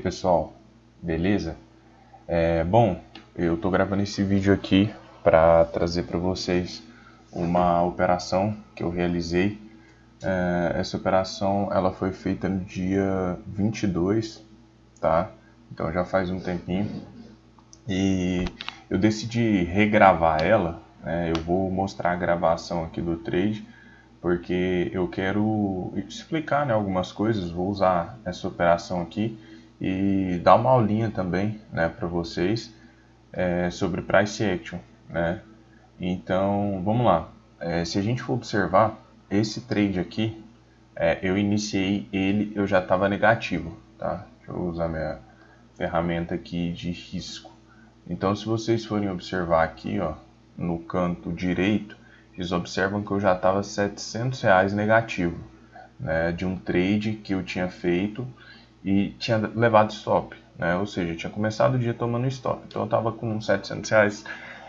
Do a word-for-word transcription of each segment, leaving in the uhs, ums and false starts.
pessoal, beleza? É, bom, eu tô gravando esse vídeo aqui para trazer para vocês uma operação que eu realizei. É, essa operação ela foi feita no dia vinte e dois, tá? Então já faz um tempinho e eu decidi regravar ela, né? Eu vou mostrar a gravação aqui do trade porque eu quero explicar, né, algumas coisas. Vou usar essa operação aqui e dar uma aulinha também, né, para vocês é, sobre price action, né? Então vamos lá. É, se a gente for observar esse trade aqui, é, eu iniciei ele, eu já estava negativo, tá? Deixa eu usar minha ferramenta aqui de risco. Então, se vocês forem observar aqui, ó, no canto direito, vocês observam que eu já estava setecentos reais negativo, né, de um trade que eu tinha feito e tinha levado stop, né, ou seja, eu tinha começado o dia tomando stop, então eu estava com setecentos reais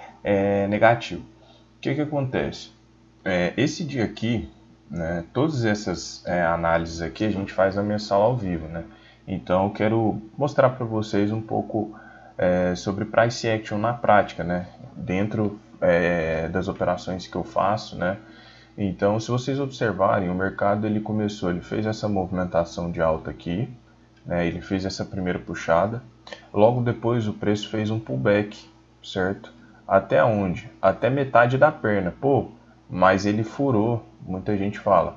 é, negativo. O que que acontece? É, esse dia aqui, né, todas essas é, análises aqui a gente faz na mensal ao vivo, né, então eu quero mostrar para vocês um pouco é, sobre price action na prática, né, dentro É, das operações que eu faço, né? Então, se vocês observarem, o mercado ele começou, ele fez essa movimentação de alta aqui, né? Ele fez essa primeira puxada, logo depois o preço fez um pullback, certo? Até onde? Até metade da perna, pô, mas ele furou, muita gente fala,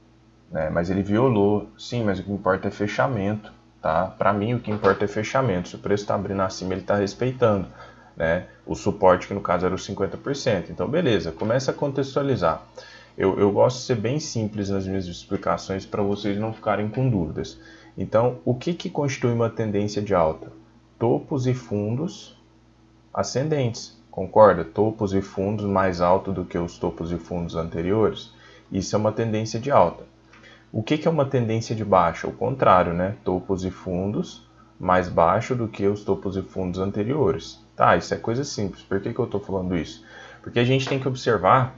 né? Mas ele violou, sim, mas o que importa é fechamento, tá? Para mim o que importa é fechamento. Se o preço está abrindo acima, ele está respeitando, né, o suporte que no caso era os cinquenta por cento. Então beleza, começa a contextualizar. Eu, eu gosto de ser bem simples nas minhas explicações para vocês não ficarem com dúvidas. Então o que, que constitui uma tendência de alta? Topos e fundos ascendentes, concorda? Topos e fundos mais alto do que os topos e fundos anteriores. Isso é uma tendência de alta. O que, que é uma tendência de baixa? O contrário, né? Topos e fundos mais baixo do que os topos e fundos anteriores. Tá, isso é coisa simples. Por que que eu estou falando isso? Porque a gente tem que observar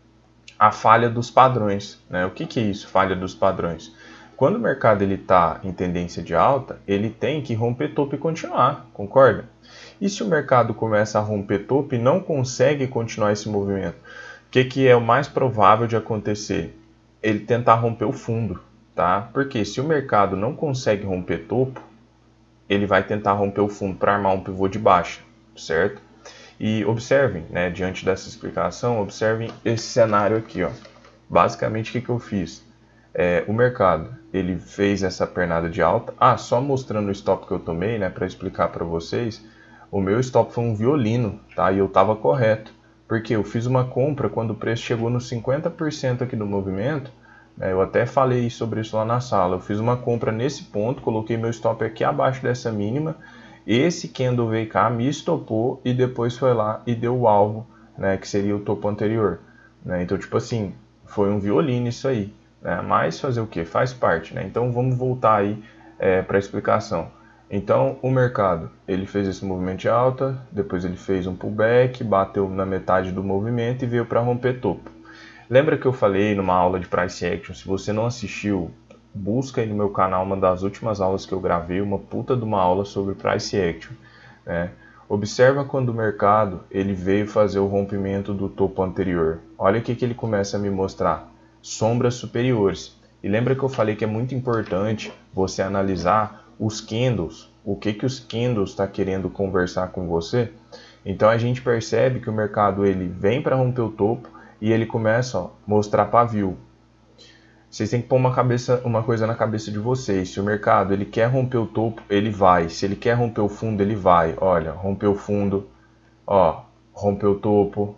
a falha dos padrões, né? O que que é isso, falha dos padrões? Quando o mercado está em tendência de alta, ele tem que romper topo e continuar, concorda? E se o mercado começa a romper topo e não consegue continuar esse movimento, o que que é o mais provável de acontecer? Ele tentar romper o fundo, tá? Porque se o mercado não consegue romper topo, ele vai tentar romper o fundo para armar um pivô de baixa, certo? E observem, né, diante dessa explicação, observem esse cenário aqui, ó. Basicamente, o que que eu fiz? É, o mercado, ele fez essa pernada de alta. Ah, só mostrando o stop que eu tomei, né, para explicar para vocês, o meu stop foi um violino, tá? E eu estava correto, porque eu fiz uma compra quando o preço chegou nos cinquenta por cento aqui do movimento. Eu até falei sobre isso lá na sala. Eu fiz uma compra nesse ponto, coloquei meu stop aqui abaixo dessa mínima. Esse candle veio cá, me estopou e depois foi lá e deu o alvo, né, que seria o topo anterior, né? Então, tipo assim, foi um violino isso aí, né? Mas fazer o que? Faz parte, né? Então, vamos voltar aí é, para a explicação. Então, o mercado, ele fez esse movimento de alta, depois ele fez um pullback, bateu na metade do movimento e veio para romper topo. Lembra que eu falei numa aula de price action? Se você não assistiu, busca aí no meu canal uma das últimas aulas que eu gravei, uma puta de uma aula sobre price action, né? Observa quando o mercado ele veio fazer o rompimento do topo anterior. Olha o que, que ele começa a me mostrar. Sombras superiores. E lembra que eu falei que é muito importante você analisar os candles. O que, que os candles está querendo conversar com você? Então a gente percebe que o mercado ele vem para romper o topo e ele começa a mostrar pavio. Vocês têm que pôr uma, cabeça, uma coisa na cabeça de vocês. Se o mercado ele quer romper o topo, ele vai. Se ele quer romper o fundo, ele vai. Olha, rompeu o fundo, ó, rompeu o topo,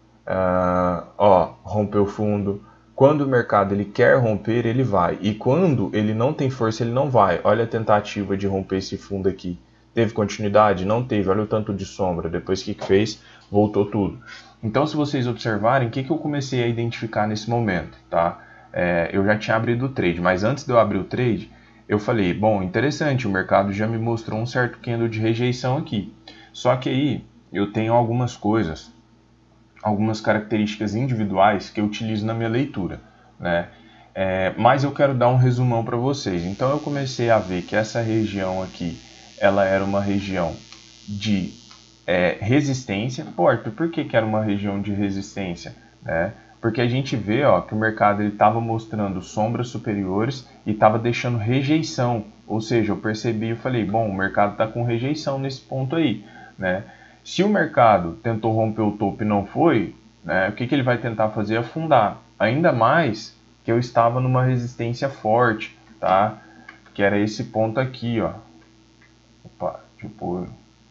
uh, ó, rompeu o fundo. Quando o mercado ele quer romper, ele vai. E quando ele não tem força, ele não vai. Olha a tentativa de romper esse fundo aqui. Teve continuidade? Não teve. Olha o tanto de sombra. Depois que fez, voltou tudo. Então, se vocês observarem, o que, que eu comecei a identificar nesse momento, tá? É, eu já tinha abrido o trade, mas antes de eu abrir o trade, eu falei, bom, interessante, o mercado já me mostrou um certo candle de rejeição aqui. Só que aí eu tenho algumas coisas, algumas características individuais que eu utilizo na minha leitura, né? É, mas eu quero dar um resumão para vocês. Então eu comecei a ver que essa região aqui ela era uma região de é, resistência. Pô, Arthur, por que, que era uma região de resistência? Né? Porque a gente vê ó, que o mercado estava mostrando sombras superiores e estava deixando rejeição. Ou seja, eu percebi e falei, bom, o mercado está com rejeição nesse ponto aí. Né? Se o mercado tentou romper o topo e não foi, né, o que, que ele vai tentar fazer? Afundar. Ainda mais que eu estava numa resistência forte, tá? Que era esse ponto aqui, ó. Opa, deixa eu pôr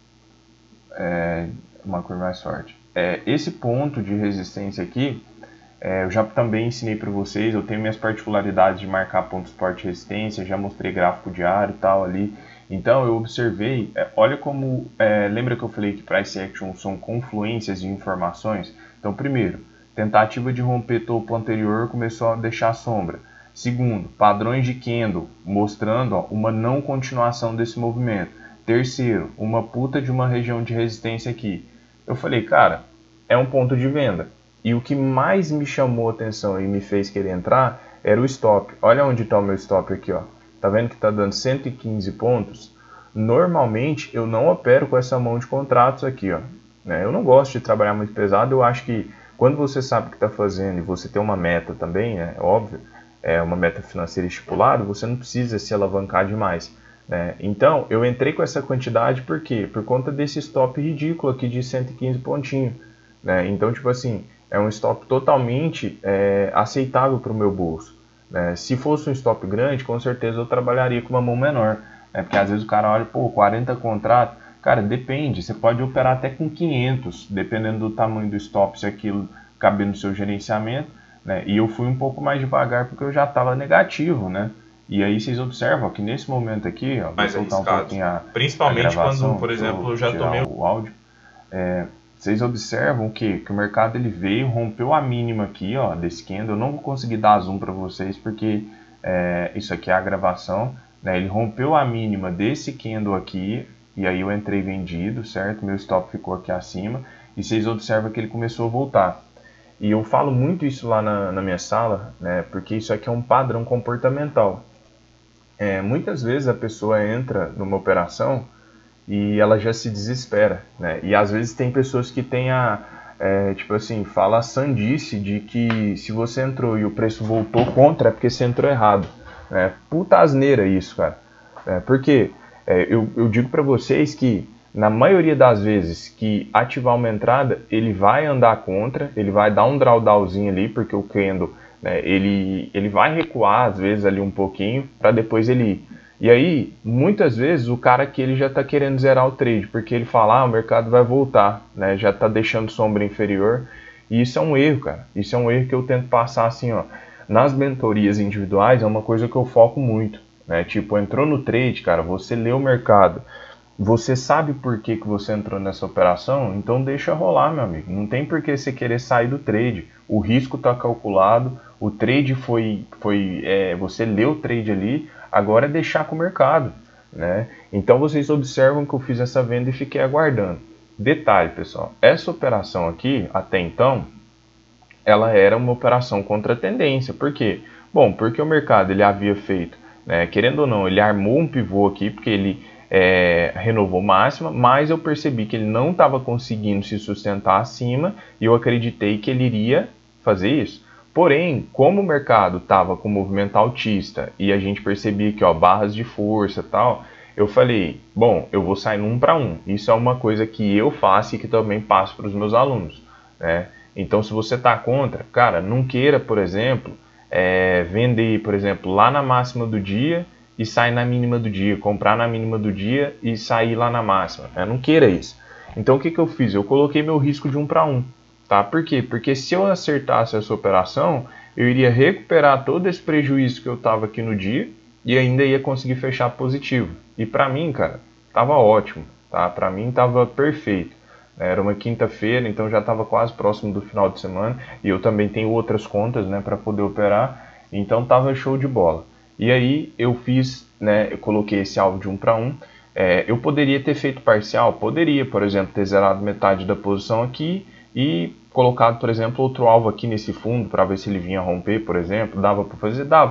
é, uma cor mais forte. É, esse ponto de resistência aqui, é, eu já também ensinei para vocês, eu tenho minhas particularidades de marcar pontos forte e resistência, já mostrei gráfico diário e tal ali. Então eu observei, é, olha como, é, lembra que eu falei que price action são confluências de informações? Então primeiro, tentativa de romper topo anterior começou a deixar sombra. Segundo, padrões de candle mostrando ó, uma não continuação desse movimento. Terceiro, uma puta de uma região de resistência aqui. Eu falei, cara, é um ponto de venda. E o que mais me chamou a atenção e me fez querer entrar era o stop. Olha onde está o meu stop aqui, ó. Tá vendo que está dando cento e quinze pontos? Normalmente eu não opero com essa mão de contratos aqui, ó. Eu não gosto de trabalhar muito pesado. Eu acho que quando você sabe o que está fazendo e você tem uma meta também, né, óbvio, é uma meta financeira estipulada, você não precisa se alavancar demais. Né? Então, eu entrei com essa quantidade por quê? Por conta desse stop ridículo aqui de cento e quinze pontinhos. Né? Então, tipo assim, é um stop totalmente é, aceitável para o meu bolso. Né? Se fosse um stop grande, com certeza eu trabalharia com uma mão menor. Né? Porque às vezes o cara olha, pô, quarenta contratos. Cara, depende, você pode operar até com quinhentos, dependendo do tamanho do stop, se aquilo caber no seu gerenciamento. Né? E eu fui um pouco mais devagar porque eu já estava negativo, né? E aí vocês observam ó, que nesse momento aqui, ó, mais vou soltar um pouquinho a, principalmente a gravação, quando, por exemplo, eu já tomei o áudio. É, vocês observam que, que o mercado ele veio, rompeu a mínima aqui, ó, desse candle. Eu não vou conseguir dar zoom para vocês porque é, isso aqui é a gravação. Né? Ele rompeu a mínima desse candle aqui e aí eu entrei vendido, certo? Meu stop ficou aqui acima e vocês observam que ele começou a voltar. E eu falo muito isso lá na, na minha sala, né? Porque isso aqui é um padrão comportamental. É, muitas vezes a pessoa entra numa operação e ela já se desespera, né? E às vezes tem pessoas que têm a, é, tipo assim, fala a sandice de que se você entrou e o preço voltou contra é porque você entrou errado. Né? Puta asneira isso, cara. É, porque é, eu, eu digo para vocês que na maioria das vezes que ativar uma entrada, ele vai andar contra, ele vai dar um drawdownzinho ali, porque o candle, né, ele, ele vai recuar às vezes ali um pouquinho, para depois ele ir. E aí, muitas vezes, o cara que ele já está querendo zerar o trade, porque ele fala, ah, o mercado vai voltar, né, já está deixando sombra inferior, e isso é um erro, cara. Isso é um erro que eu tento passar assim, ó. Nas mentorias individuais, é uma coisa que eu foco muito, né, tipo, entrou no trade, cara, você lê o mercado, você sabe por que, que você entrou nessa operação, então deixa rolar, meu amigo. Não tem por que você querer sair do trade. O risco está calculado, o trade foi... foi é, você leu o trade ali, agora é deixar com o mercado. Né? Então vocês observam que eu fiz essa venda e fiquei aguardando. Detalhe, pessoal, essa operação aqui, até então, ela era uma operação contra a tendência. Por quê? Bom, porque o mercado ele havia feito, né, querendo ou não, ele armou um pivô aqui, porque ele... É, renovou máxima, mas eu percebi que ele não estava conseguindo se sustentar acima e eu acreditei que ele iria fazer isso. Porém, como o mercado estava com movimento altista e a gente percebia que ó, barras de força e tal, eu falei, bom, eu vou sair no um para um. Isso é uma coisa que eu faço e que também passo para os meus alunos. Né? Então, se você está contra, cara, não queira, por exemplo, é, vender, por exemplo, lá na máxima do dia e sair na mínima do dia, comprar na mínima do dia e sair lá na máxima. Eu não queira isso. Então o que, que eu fiz? Eu coloquei meu risco de um para um. Tá? Por quê? Porque se eu acertasse essa operação, eu iria recuperar todo esse prejuízo que eu estava aqui no dia e ainda ia conseguir fechar positivo. E para mim, cara, tava ótimo. Tá? Para mim tava perfeito. Era uma quinta-feira, então já estava quase próximo do final de semana. E eu também tenho outras contas, né, para poder operar. Então tava show de bola. E aí eu fiz, né, eu coloquei esse alvo de um para um. É, eu poderia ter feito parcial? Poderia, por exemplo, ter zerado metade da posição aqui e colocado, por exemplo, outro alvo aqui nesse fundo para ver se ele vinha romper, por exemplo. Dava para fazer? Dava.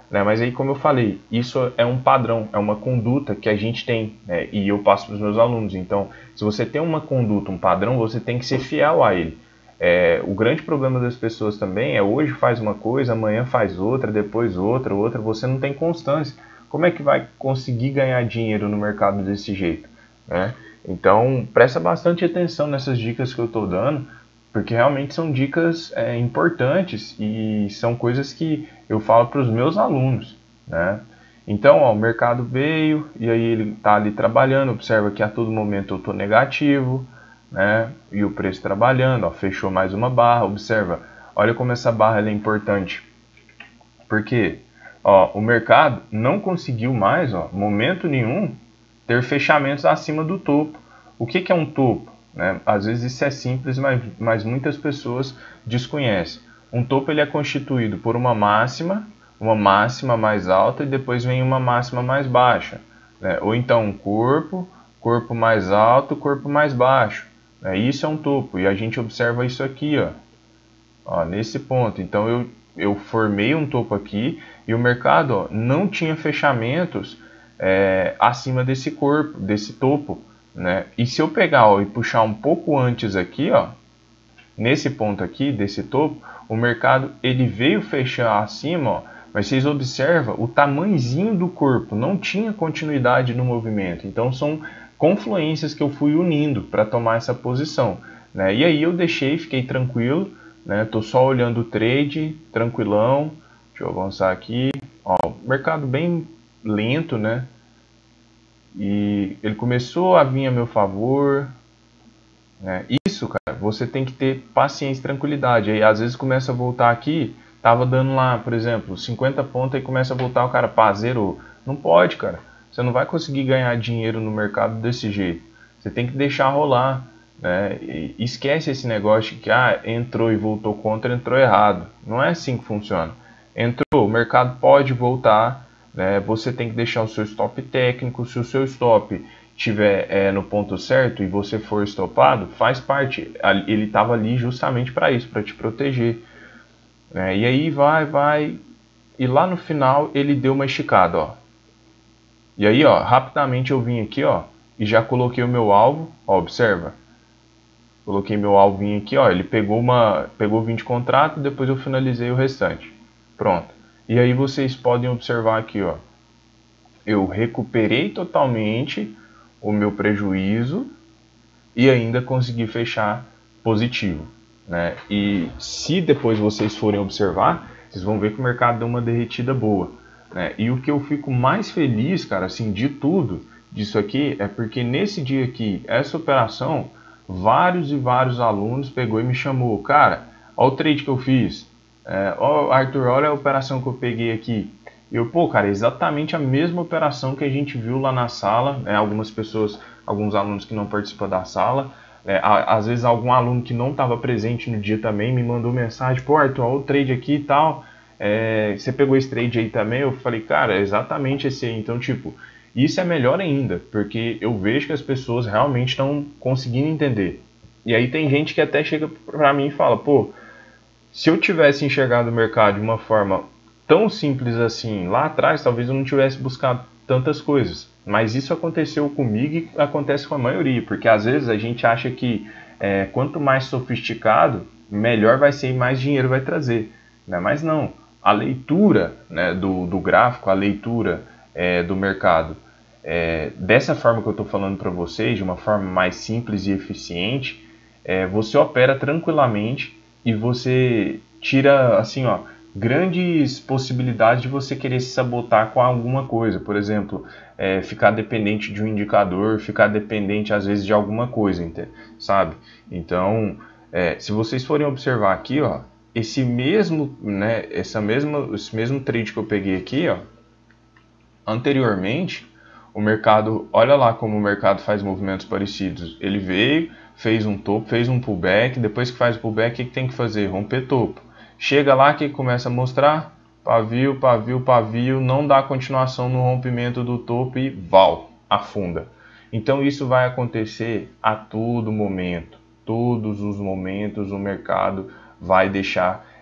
né? Mas aí, como eu falei, isso é um padrão, é uma conduta que a gente tem, né? E eu passo para os meus alunos. Então, se você tem uma conduta, um padrão, você tem que ser fiel a ele. É, o grande problema das pessoas também é hoje faz uma coisa, amanhã faz outra, depois outra, outra, você não tem constância. Como é que vai conseguir ganhar dinheiro no mercado desse jeito, né? Então, presta bastante atenção nessas dicas que eu estou dando, porque realmente são dicas é, importantes e são coisas que eu falo para os meus alunos, né? Então, ó, o mercado veio e aí ele está ali trabalhando, observa que a todo momento eu estou negativo, né? E o preço trabalhando, ó, fechou mais uma barra, observa, olha como essa barra ela é importante, porque ó, o mercado não conseguiu mais, ó, momento nenhum, ter fechamentos acima do topo. O que, que é um topo? Né? Às vezes isso é simples, mas, mas muitas pessoas desconhecem. Um topo ele é constituído por uma máxima, uma máxima mais alta e depois vem uma máxima mais baixa, né? Ou então um corpo, corpo mais alto, corpo mais baixo. Né? Isso é um topo e a gente observa isso aqui, ó, ó, nesse ponto. Então eu, eu formei um topo aqui e o mercado, ó, não tinha fechamentos é, acima desse corpo, desse topo, né? E se eu pegar, ó, e puxar um pouco antes aqui, ó, nesse ponto aqui, desse topo, o mercado ele veio fechar acima, ó, mas vocês observam o tamanhozinho do corpo, não tinha continuidade no movimento. Então são confluências que eu fui unindo para tomar essa posição, né? E aí eu deixei, fiquei tranquilo, né? Tô só olhando o trade, tranquilão. Deixa eu avançar aqui. Ó, mercado bem lento, né? E ele começou a vir a meu favor, né? Isso, cara, você tem que ter paciência e tranquilidade. Aí às vezes começa a voltar aqui, tava dando lá, por exemplo, cinquenta pontos e começa a voltar, o cara, pá, zerou. Não pode, cara. Você não vai conseguir ganhar dinheiro no mercado desse jeito. Você tem que deixar rolar, né? E esquece esse negócio de que ah, entrou e voltou contra, entrou errado. Não é assim que funciona. Entrou, o mercado pode voltar, né? Você tem que deixar o seu stop técnico. Se o seu stop estiver é, no ponto certo e você for estopado, faz parte. Ele estava ali justamente para isso, para te proteger. Né? E aí vai, vai. E lá no final ele deu uma esticada, ó. E aí, ó, rapidamente eu vim aqui, ó, e já coloquei o meu alvo, ó, observa. Coloquei meu alvinho aqui, ó, ele pegou uma, pegou vinte contratos, depois eu finalizei o restante. Pronto. E aí vocês podem observar aqui, ó, eu recuperei totalmente o meu prejuízo e ainda consegui fechar positivo, né? E se depois vocês forem observar, vocês vão ver que o mercado deu uma derretida boa, né? E o que eu fico mais feliz, cara, assim, de tudo disso aqui, é porque nesse dia aqui, essa operação, vários e vários alunos pegou e me chamou, cara, olha o trade que eu fiz, é, ó, Arthur, olha a operação que eu peguei aqui. Eu, pô, cara, é exatamente a mesma operação que a gente viu lá na sala, né? Algumas pessoas, alguns alunos que não participam da sala, é, às vezes algum aluno que não estava presente no dia também me mandou mensagem, pô, Arthur, olha o trade aqui e tal, é, você pegou esse trade aí também? Eu falei, cara, é exatamente esse aí. Então, tipo, isso é melhor ainda, porque eu vejo que as pessoas realmente estão conseguindo entender. E aí tem gente que até chega pra mim e fala, pô, se eu tivesse enxergado o mercado de uma forma tão simples assim lá atrás, talvez eu não tivesse buscado tantas coisas. Mas isso aconteceu comigo e acontece com a maioria, porque às vezes a gente acha que é, quanto mais sofisticado, melhor vai ser e mais dinheiro vai trazer. Né? Mas não, a leitura, né, do, do gráfico, a leitura é, do mercado, é, dessa forma que eu estou falando para vocês, de uma forma mais simples e eficiente, é, você opera tranquilamente e você tira, assim, ó, grandes possibilidades de você querer se sabotar com alguma coisa. Por exemplo, é, ficar dependente de um indicador, ficar dependente, às vezes, de alguma coisa, sabe? Então, é, se vocês forem observar aqui, ó, esse mesmo, né, essa mesma, esse mesmo trade que eu peguei aqui, ó, anteriormente, o mercado, olha lá como o mercado faz movimentos parecidos. Ele veio, fez um topo, fez um pullback, depois que faz o pullback, o que, que tem que fazer? Romper topo. Chega lá que começa a mostrar, pavio, pavio, pavio, não dá continuação no rompimento do topo e val, afunda. Então isso vai acontecer a todo momento, todos os momentos o mercado vai deixar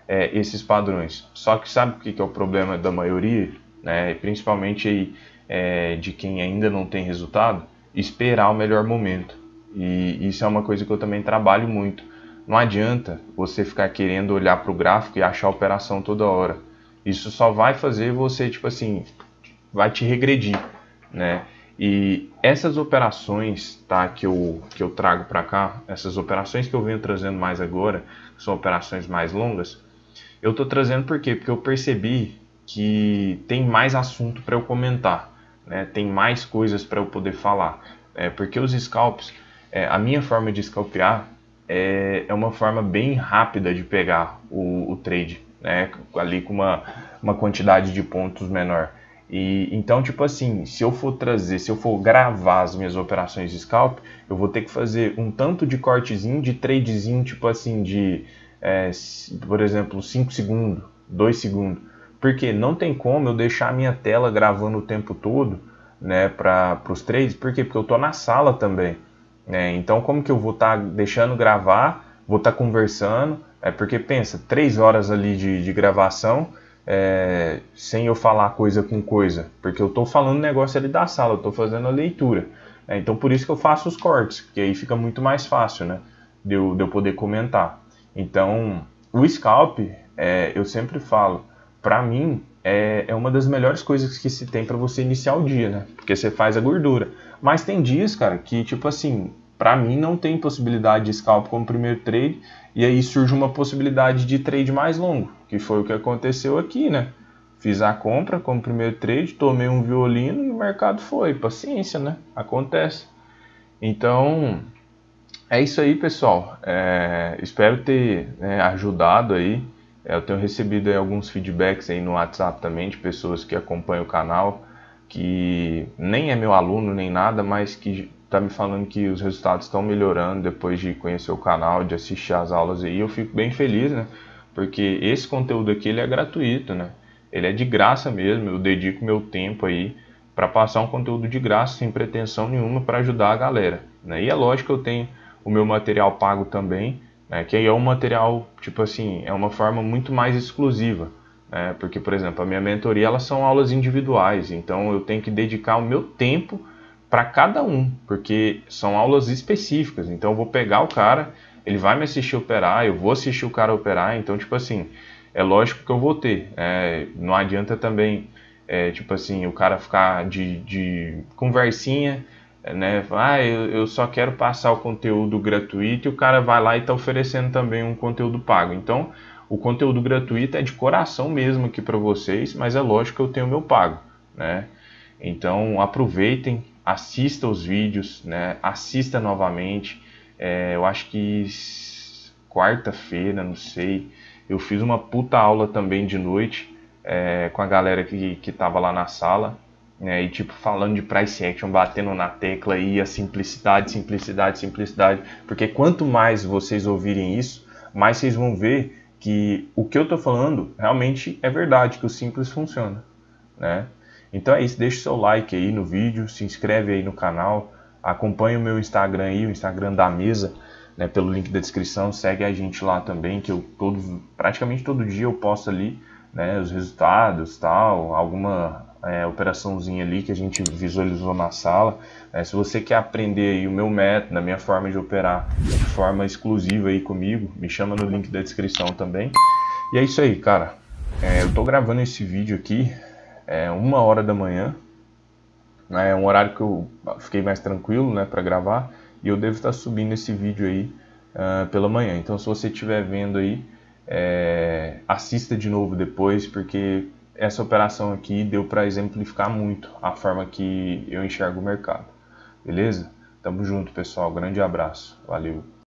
é, esses padrões. Só que sabe o que, que é o problema da maioria, né? Principalmente aí, é, de quem ainda não tem resultado? Esperar o melhor momento. E isso é uma coisa que eu também trabalho muito. Não adianta você ficar querendo olhar para o gráfico e achar a operação toda hora. Isso só vai fazer você, tipo assim, vai te regredir, né? E essas operações, tá, que eu, que eu trago para cá, essas operações que eu venho trazendo mais agora, são operações mais longas, eu tô trazendo por quê? Porque eu percebi que tem mais assunto para eu comentar, né? Tem mais coisas para eu poder falar. É, porque os scalps, é, a minha forma de scalpear é, é uma forma bem rápida de pegar o, o trade, né? Ali com uma, uma quantidade de pontos menor. E então, tipo assim, se eu for trazer, se eu for gravar as minhas operações de scalp, eu vou ter que fazer um tanto de cortezinho, de tradezinho, tipo assim, de, é, por exemplo, cinco segundos, dois segundos. Porque não tem como eu deixar a minha tela gravando o tempo todo, né, para os trades. Por quê? Porque eu tô na sala também, né? Então, como que eu vou estar tá deixando gravar, vou estar tá conversando? É porque, pensa, três horas ali de, de gravação, É, sem eu falar coisa com coisa, porque eu estou falando negócio ali da sala, eu estou fazendo a leitura, né? Então por isso que eu faço os cortes, porque aí fica muito mais fácil, né, de eu, de eu poder comentar. Então o scalp, é, eu sempre falo, para mim é, é uma das melhores coisas que se tem para você iniciar o dia, né, porque você faz a gordura. Mas tem dias, cara, que tipo assim, para mim não tem possibilidade de scalp como primeiro trade, e aí surge uma possibilidade de trade mais longo, que foi o que aconteceu aqui, né? Fiz a compra como primeiro trade, tomei um violino e o mercado foi. Paciência, né? Acontece. Então, é isso aí, pessoal. É, espero ter, né, ajudado aí. É, eu tenho recebido aí alguns feedbacks aí no WhatsApp também de pessoas que acompanham o canal, que nem é meu aluno nem nada, mas que tá me falando que os resultados estão melhorando depois de conhecer o canal, de assistir as aulas aí. Eu fico bem feliz, né? Porque esse conteúdo aqui ele é gratuito, né? Ele é de graça mesmo. Eu dedico meu tempo aí para passar um conteúdo de graça, sem pretensão nenhuma, para ajudar a galera, né? E é lógico que eu tenho o meu material pago também, né? Que aí é um material, tipo assim, é uma forma muito mais exclusiva, né? Porque, por exemplo, a minha mentoria, elas são aulas individuais, então eu tenho que dedicar o meu tempo para cada um, porque são aulas específicas. Então eu vou pegar o cara, ele vai me assistir operar, eu vou assistir o cara operar. Então, tipo assim, é lógico que eu vou ter. É, não adianta também, é, tipo assim, o cara ficar de, de conversinha, né? Ah, eu, eu só quero passar o conteúdo gratuito, e o cara vai lá e está oferecendo também um conteúdo pago. Então, o conteúdo gratuito é de coração mesmo aqui para vocês, mas é lógico que eu tenho o meu pago, né? Então, aproveitem, assista os vídeos, né? Assista novamente. É, eu acho que quarta-feira, não sei, eu fiz uma puta aula também de noite, é, com a galera que, que tava lá na sala, né? E tipo, falando de price action, batendo na tecla aí, a simplicidade, simplicidade, simplicidade. Porque quanto mais vocês ouvirem isso, mais vocês vão ver que o que eu tô falando realmente é verdade, que o simples funciona, né? Então é isso, deixa o seu like aí no vídeo, se inscreve aí no canal, acompanha o meu Instagram aí, o Instagram da mesa, né, pelo link da descrição, segue a gente lá também, que eu todos, praticamente todo dia eu posto ali, né, os resultados, tal, alguma é, operaçãozinha ali que a gente visualizou na sala. É, se você quer aprender aí o meu método, a minha forma de operar de forma exclusiva aí comigo, me chama no link da descrição também. E é isso aí, cara. É, eu tô gravando esse vídeo aqui, é uma hora da manhã, né, é um horário que eu fiquei mais tranquilo, né, para gravar, e eu devo estar subindo esse vídeo aí uh, pela manhã. Então, se você estiver vendo aí, é, assista de novo depois, porque essa operação aqui deu para exemplificar muito a forma que eu enxergo o mercado. Beleza? Tamo junto, pessoal. Grande abraço. Valeu.